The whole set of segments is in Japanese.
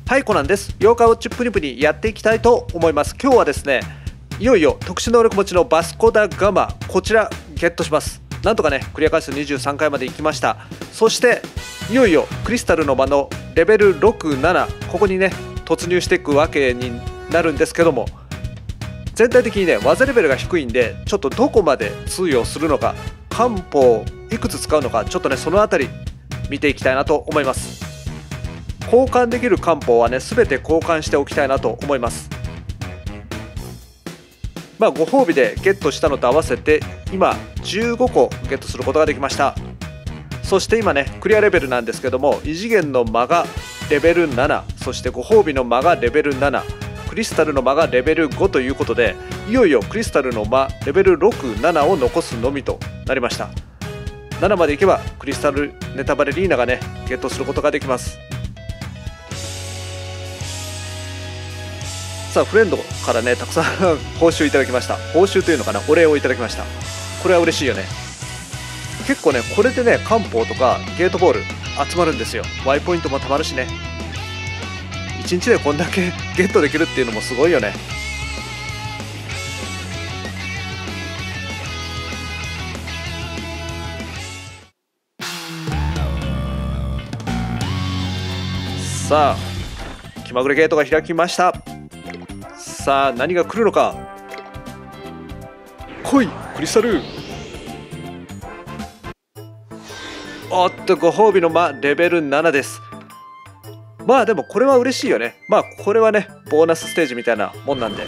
はい、コナンです。妖怪ウォッチプニプニやっていきたいと思います。今日はですね、いよいよ特殊能力持ちのバスコ・ダ・ガマ、こちらゲットします。なんとかね、クリア回数23回まで行きました。そしていよいよクリスタルの間のレベル6、7、ここにね突入していくわけになるんですけども、全体的にね技レベルが低いんで、ちょっとどこまで通用するのか、漢方いくつ使うのか、ちょっとねそのあたり見ていきたいなと思います。交換できる漢方はね全て交換しておきたいなと思います。ご褒美でゲットしたのと合わせて今15個ゲットすることができました。そして今ねクリアレベルなんですけども、異次元の間がレベル7、そしてご褒美の間がレベル7、クリスタルの間がレベル5ということで、いよいよクリスタルの間レベル6、7を残すのみとなりました。7までいけばクリスタルネタバレリーナがねゲットすることができます。さあ、フレンドからねたくさん報酬いただきました。報酬というのかな、お礼をいただきました。これは嬉しいよね。結構ねこれでね漢方とかゲートボール集まるんですよ。Y ポイントもたまるしね、1日でこんだけゲットできるっていうのもすごいよね。さあ、気まぐれゲートが開きました。さあ、何が来るのか。来いクリスタル。おっと、ご褒美の間レベル7です。でもこれは嬉しいよね。これはねボーナスステージみたいなもんなんで、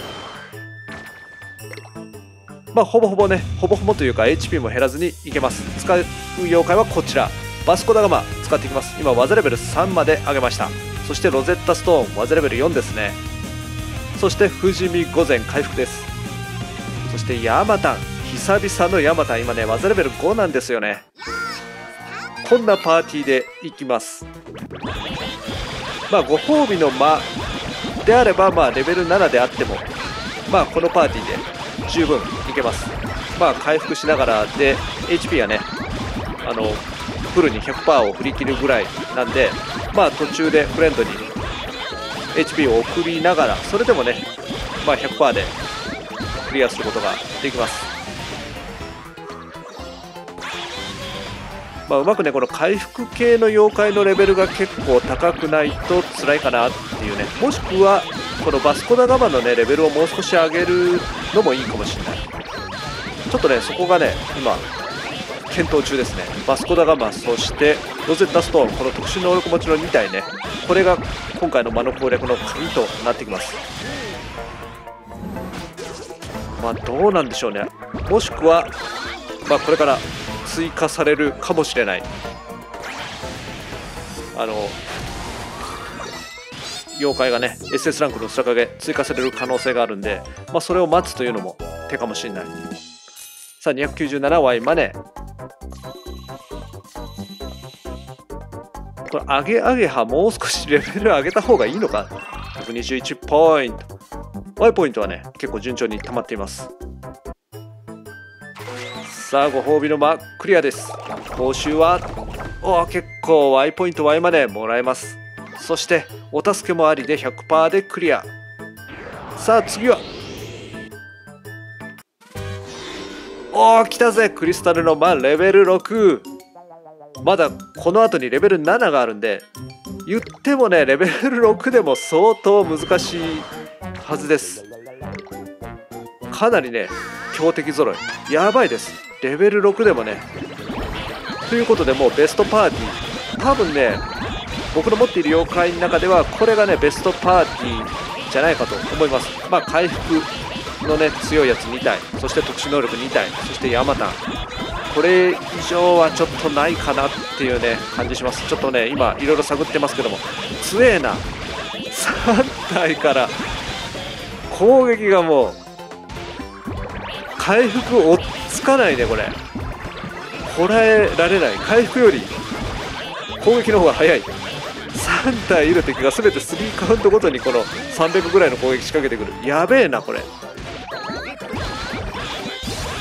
ほぼほぼというか HP も減らずにいけます。使う妖怪はこちら、バスコ・ダ・ガマ使っていきます。今技レベル3まで上げました。そしてロゼッタストーン技レベル4ですね。そして富士見御前回復です。そしてヤマタン、久々のヤマタン、今ね技レベル5なんですよね。こんなパーティーでいきます。ご褒美の間であればレベル7であってもこのパーティーで十分いけます。回復しながらで HP はねフルに 100% を振り切るぐらいなんで、途中でフレンドに HP を送りながら、それでもね100% でクリアすることができます。うまくねこの回復系の妖怪のレベルが結構高くないと辛いかなっていうね、もしくはこのバスコ・ダ・ガマのねレベルをもう少し上げるのもいいかもしれない。ちょっとねそこがね今検討中ですね。バスコ・ダ・ガマ、そしてロゼッタストーン、この特殊能力持ちの2体ね、これが今回の間の攻略の鍵となってきます。どうなんでしょうね。もしくはこれから追加されるかもしれない妖怪がね SS ランクのスラカゲ追加される可能性があるんで、それを待つというのも手かもしれない。さあ 297Y マネー、これアゲハもう少しレベル上げた方がいいのか。121ポイント、 Y ポイントはね結構順調に溜まっています。さあ、ご褒美の間クリアです。報酬は結構 Y ポイント Y マネーもらえます。そしてお助けもありで 100% でクリア。さあ次は来たぜ、クリスタルの間レベル6。まだこの後にレベル7があるんで、言ってもねレベル6でも相当難しいはずです。かなりね強敵揃いやばいです。レベル6でもね。ということでもうベストパーティー、多分ね僕の持っている妖怪の中ではこれがねベストパーティーじゃないかと思います。回復のね強いやつ2体、そして特殊能力2体、そしてヤマタン、これ以上はちょっとないかなっていうね感じします。ちょっとね今いろいろ探ってますけども、強えな。3体から攻撃がもう回復追っつかないね。これこらえられない。回復より攻撃の方が早い。3体いる敵が全て3カウントごとにこの300ぐらいの攻撃仕掛けてくる。やべえなこれ。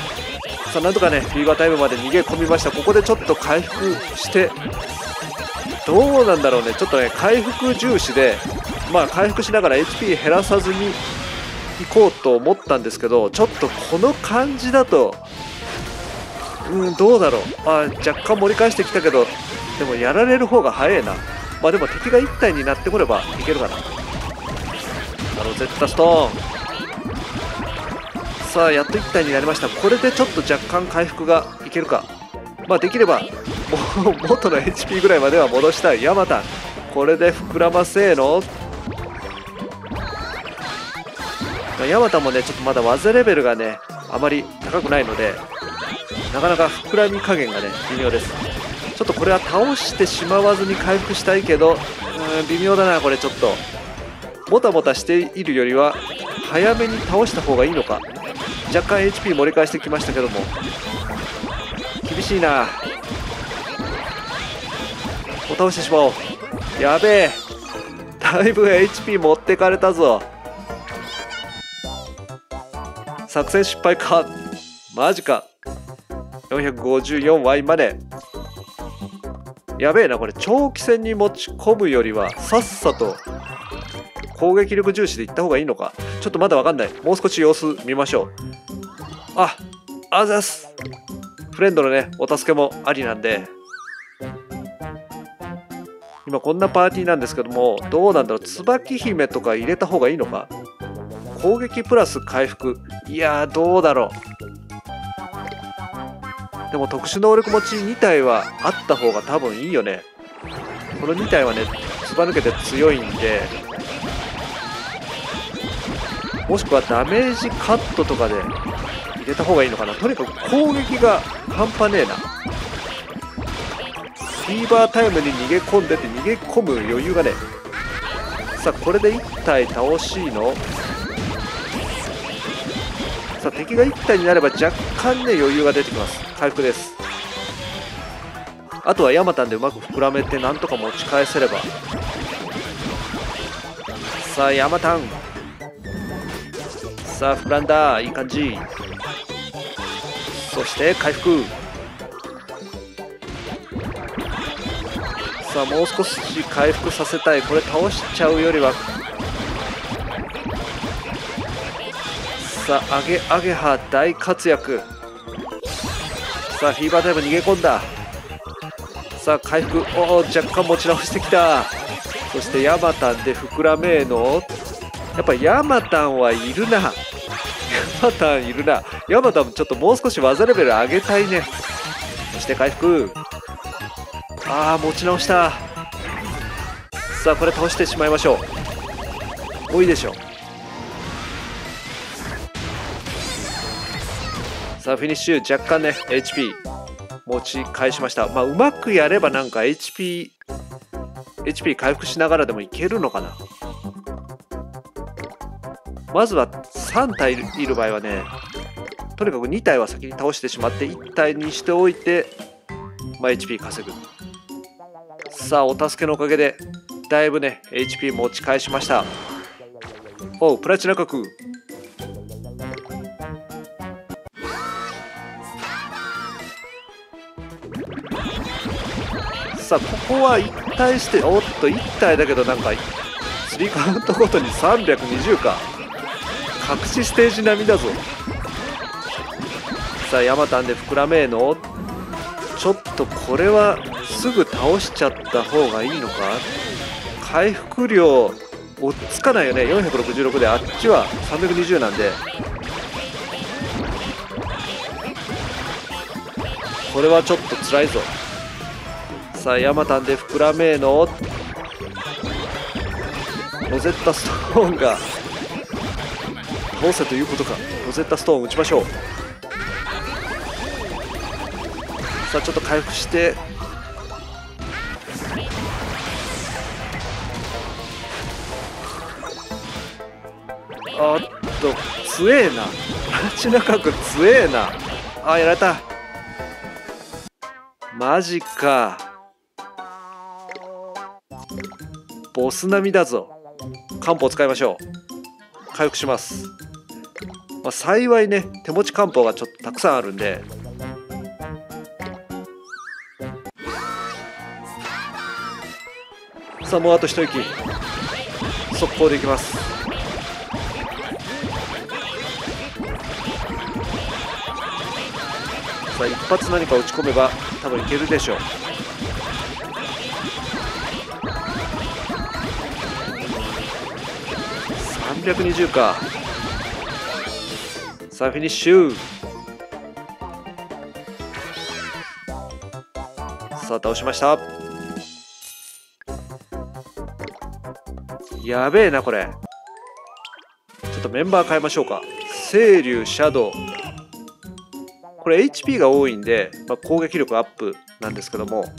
さあなんとかねフィーバータイムまで逃げ込みました。ここでちょっと回復してどうなんだろうね。ちょっとね回復重視で、まあ回復しながら HP 減らさずに行こうと思ったんですけど、ちょっとこの感じだとどうだろう。若干盛り返してきたけど、でもやられる方が早いな。まあでも敵が1体になってこればいけるかな。ロゼッタストーン。さあやっと1体になりました。これでちょっと若干回復がいけるか。まあできればもう元の HP ぐらいまでは戻したい。ヤマタン、これで膨らませーの。ヤマタンもねちょっとまだ技レベルがねあまり高くないので、なかなか膨らみ加減がね微妙です。ちょっとこれは倒してしまわずに回復したいけど、微妙だなこれ。ちょっともたもたしているよりは早めに倒した方がいいのか。若干 HP 盛り返してきましたけども厳しいな。もう倒してしまおう。やべえ、だいぶ HP 持ってかれたぞ。作戦失敗か。マジか。454Y まで。やべえなこれ。長期戦に持ち込むよりはさっさと攻撃力重視でいった方がいいのか。ちょっとまだ分かんない。もう少し様子見ましょう。あざす。フレンドのねお助けもありなんで。今こんなパーティーなんですけども、どうなんだろう。椿姫とか入れた方がいいのか。攻撃プラス回復、いやーどうだろう。でも特殊能力持ち2体はあった方が多分いいよね。この2体はねずば抜けて強いんで、もしくはダメージカットとかで入れた方がいいのかな。とにかく攻撃が半端ねえな。フィーバータイムに逃げ込んでて逃げ込む余裕がね。さあこれで1体倒しいの。さあ敵が1体になれば若干ね余裕が出てきます。回復です。あとはヤマタンでうまく膨らめてなんとか持ち返せれば。さあヤマタン、さあ膨らんだ、いい感じ。そして回復。さあもう少し回復させたい。これ倒しちゃうよりは。さあアゲハ大活躍。さあフィーバータイム逃げ込んだ。さあ回復、若干持ち直してきた。そしてヤマタンで膨らめーの。やっぱヤマタンはいるな。ヤマタンいるな。ヤマタンもちょっともう少し技レベル上げたいね。そして回復。持ち直した。さあこれ倒してしまいましょう。多いでしょ。さあフィニッシュ。若干ね HP 持ち返しました。うまくやればなんか HP 回復しながらでもいけるのかな。まずは3体いる場合はね、とにかく2体は先に倒してしまって1体にしておいて、HP 稼ぐ。さあお助けのおかげでだいぶね HP 持ち返しました。プラチナ角。さあここは1体して、1体だけどなんか3カウントごとに320か。隠しステージ並みだぞ。さあヤマタンで膨らめーの。ちょっとこれはすぐ倒しちゃった方がいいのか。回復量追っつかないよね。466であっちは320なんで、これはちょっと辛いぞ。さあヤマタンで膨らめーの。ロゼッタストーンが倒せということか。ロゼッタストーン打ちましょう。さあちょっと回復して、強えな。プラチナ角強えな。やられた。マジか。ボス並みだぞ。漢方使いましょう。回復します。幸いね手持ち漢方がちょっとたくさんあるんで、 さあもうあと一息。速攻でいきます。さあ一発何か打ち込めば多分いけるでしょう。320か。さあフィニッシュ。さあ倒しました。やべえなこれ。ちょっとメンバー変えましょうか。青龍、シャドウ。これ HP が多いんで、攻撃力アップなんですけども、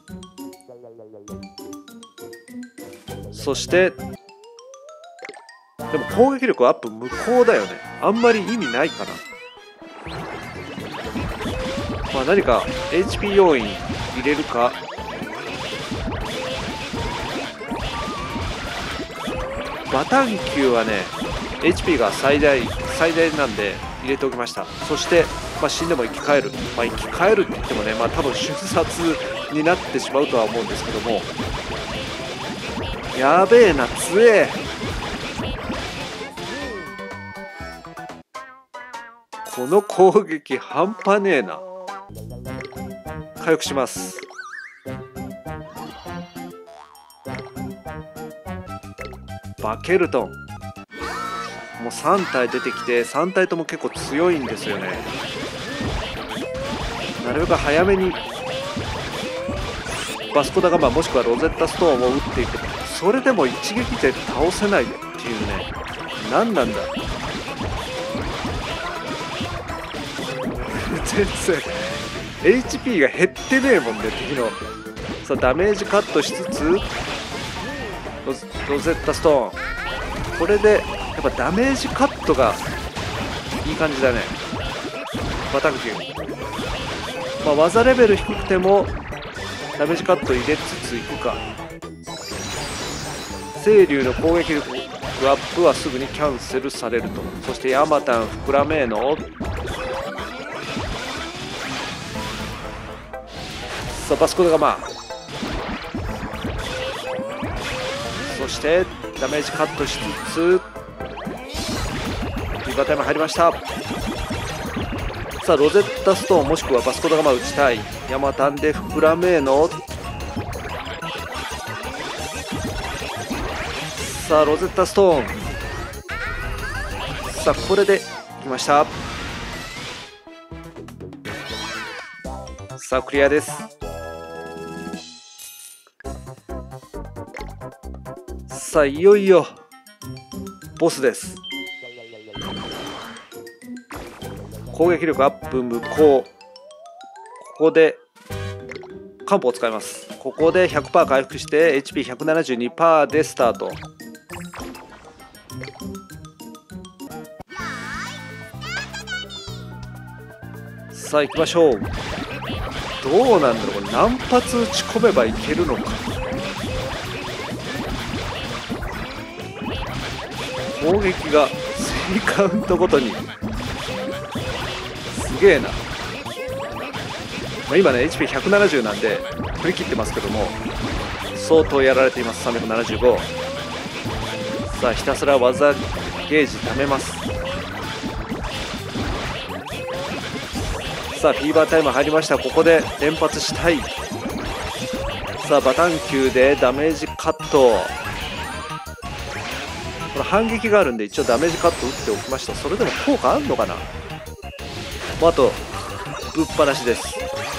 そしてでも攻撃力アップ無効だよね。あんまり意味ないかな。何か HP 要因入れるか。バタン球はね HP が最大なんで入れておきました。そして、死んでも生き返る、生き返るって言ってもね、多分瞬殺になってしまうとは思うんですけども、やべえな、強え。この攻撃半端ねえな。回復します。バケルトンもう3体出てきて、3体とも結構強いんですよね。なるべく早めにバスコダガマもしくはロゼッタストーンを打っていく。それでも一撃で倒せないっていうね。何なんだ全然 HP が減ってねえもんね敵の。さあダメージカットしつつロゼッタストーン、これでやっぱダメージカットがいい感じだね。バタンキュー、技レベル低くてもダメージカット入れつついくか。青龍の攻撃力アップはすぐにキャンセルされると。そしてヤマタン膨らめのさあバスコダガマ、そしてダメージカットしつつリバータイム入りました。さあロゼッタストーンもしくはバスコダガマ打ちたい。ヤマタンで膨らめのさあロゼッタストーン、さあこれできました。さあクリアです。さあいよいよボスです。攻撃力アップ無効。ここで漢方を使います。ここで 100% 回復して HP172% でスタート。さあ行きましょう。どうなんだろうこれ、何発打ち込めばいけるのか。攻撃が3カウントごとにすげえな。今ね HP170 なんで振り切ってますけども、相当やられています。375。さあひたすら技ゲージ貯めます。さあフィーバータイム入りました。ここで連発したい。さあバタン球でダメージカット。これ反撃があるんで一応ダメージカット打っておきました。それでも効果あるのかな。あとぶっ放しです。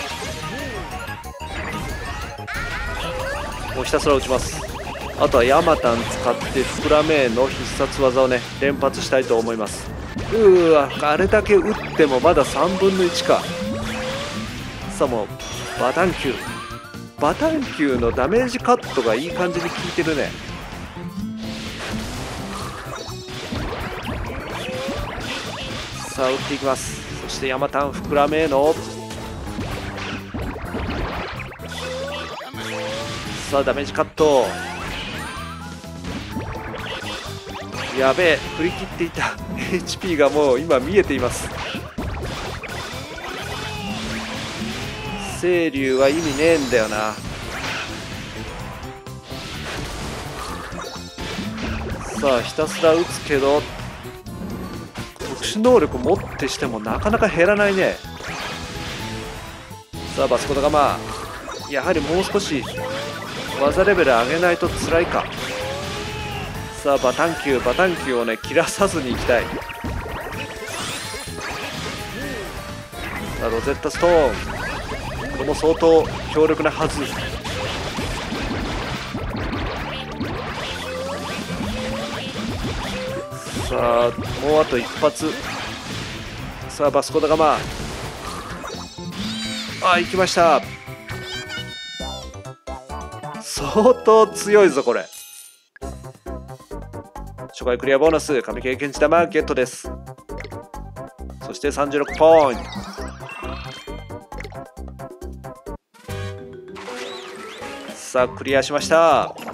もうひたすら打ちます。あとはヤマタン使って膨らめの必殺技をね連発したいと思います。あれだけ打ってもまだ3分の1か。さあもうバタン球のダメージカットがいい感じに効いてるね。さあ打っていきます。そしてヤマタン膨らめのさあダメージカット。やべえ振り切っていたHP がもう今見えています。青龍は意味ねえんだよな。 さあひたすら打つけど特殊能力持ってしてもなかなか減らないね。さあバスコダガマ、やはりもう少し技レベル上げないと辛いか。さあバタンキューをね切らさずにいきたい。さあロゼッタストーン、これも相当強力なはず。さあもうあと一発。さあバスコダガマ、あ、行きました。相当強いぞこれ。初回クリアボーナス神経験値玉ゲットです。そして36ポイント。さあクリアしました。